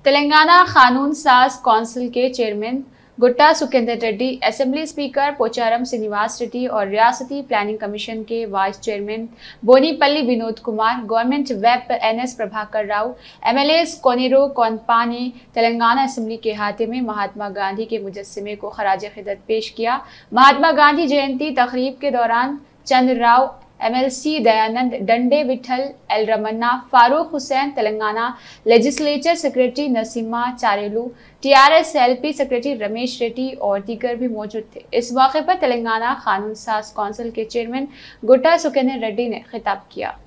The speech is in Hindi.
तेलंगाना कानून साज कौंसिल के chairman Gutta Sukhender Reddy, assembly speaker Pocharam Srinivas Reddy और रियासती प्लानिंग कमीशन के vice chairman Bonipalli Vinod Kumar, government whip NS Prabhakar Rao, MLAs Koneru Konappa ने तेलंगाना असेंबली के अहाते में महात्मा गांधी के मुजस्समे को खराज खिदमत पेश किया। महात्मा गांधी जयंती तकरीब के दौरान Chandrarao, MLC Dayanand, Dande Vithal, L Ramanna, Farooq Hussain, Telangana legislature secretary Naseema Charelu, TRS LP secretary Ramesh Reddy और दीगर भी मौजूद थे। इस मौके पर तेलंगाना कानून साज कौंसिल के चेयरमैन गुट्टा सुखेंदर रेड्डी ने खिताब किया।